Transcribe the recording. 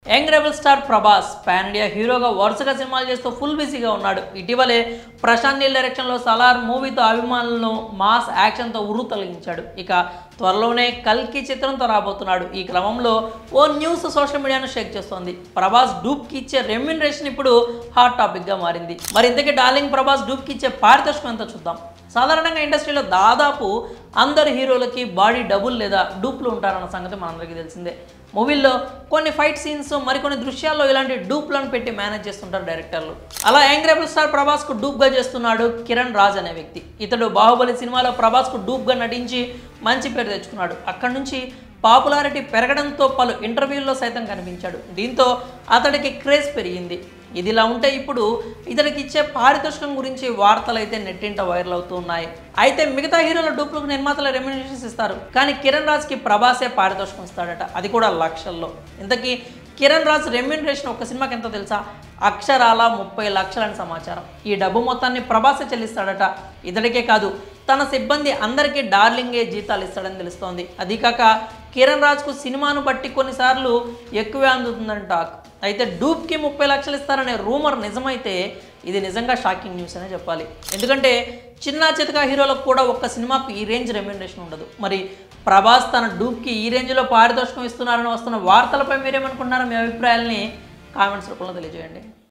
Young rebel star Prabhas pan India హీరోగా వరుసగా సినిమాలు చేస్తూ ఫుల్ బిజీగా ఉన్నాడు. ఇటీవలే ప్రశాంత్ నీల్ డైరెక్షన్లో సలార్ మూవీతో అభిమానులను మాస్ యాక్షన్తో ఉర్రు తొలగించాడు. ఇక త్వరలోనే కల్కి చిత్రంతో రాబోతున్నాడు. ఈ క్రమంలో ఓ న్యూస్ సోషల్ మీడియాను షేక్ చేస్తోంది. ప్రభాస్ డూప్కి ఇచ్చే రెమ్యునరేషన్ ఇప్పుడు హాట్ టాపిక్గా మారింది. మరి ఇంతకీ డార్లింగ్ ప్రభాస్ డూప్కి ఇచ్చే పారితోషికం ఎంతో చూద్దాం. సాధారణంగా ఇండస్ట్రీలో దాదాపు అందరు హీరోలకి బాడీ డబుల్ లేదా డూప్లు ఉంటారన్న సంగతి మనందరికీ తెలిసిందే. మూవీల్లో కొన్ని ఫైట్ సీన్స్ మరికొన్ని దృశ్యాల్లో ఇలాంటి డూప్లను పెట్టి మేనేజ్ చేస్తుంటారు డైరెక్టర్లు. అలా యంగ్ రెబల్ స్టార్ ప్రభాస్కు డూప్గా చేస్తున్నాడు కిరణ్ రాజ్ అనే వ్యక్తి. ఇతడు బాహుబలి సినిమాలో ప్రభాస్కు డూప్గా నటించి మంచి పేరు తెచ్చుకున్నాడు. అక్కడి నుంచి పాపులారిటీ పెరగడంతో పలు ఇంటర్వ్యూల్లో సైతం కనిపించాడు. దీంతో అతడికి క్రేజ్ పెరిగింది. ఇదిలా ఉంటే ఇప్పుడు ఇతడికి ఇచ్చే పారితోషికం గురించి వార్తలు అయితే నెట్టింట వైరల్ అవుతూ ఉన్నాయి. అయితే మిగతా హీరోల డూప్లకు నిర్మాతల రెమ్యునరేషన్స్ ఇస్తారు, కానీ కిరణ్ రాజ్కి ప్రభాసే పారితోషికం ఇస్తాడట, అది కూడా లక్షల్లో. ఇంతకీ కిరణ్ రాజ్ రెమ్యునరేషన్ ఒక సినిమాకి ఎంతో తెలుసా? అక్షరాల 30 లక్షలని సమాచారం. ఈ డబ్బు మొత్తాన్ని ప్రభాసే చెల్లిస్తాడట. ఇతడికే కాదు, తన సిబ్బంది అందరికీ డార్లింగే జీతాలు ఇస్తాడని తెలుస్తోంది. అది కాక కిరణ్ రాజ్కు సినిమాను బట్టి కొన్నిసార్లు ఎక్కువే అందుతుందని టాక్. అయితే డూప్కి 30 లక్షలు ఇస్తారనే రూమర్ నిజమైతే ఇది నిజంగా షాకింగ్ న్యూస్ అనే చెప్పాలి. ఎందుకంటే చిన్న చితకా హీరోలకు కూడా ఒక్క సినిమాకు ఈ రేంజ్ రెమ్యునరేషన్ ఉండదు. మరి ప్రభాస్ తన డూప్కి ఈ రేంజ్లో పారితోషికం ఇస్తున్నారని వస్తున్న వార్తలపై మీరేమనుకుంటున్నారో మీ అభిప్రాయాలని కామెంట్స్ రూపంలో తెలియజేయండి.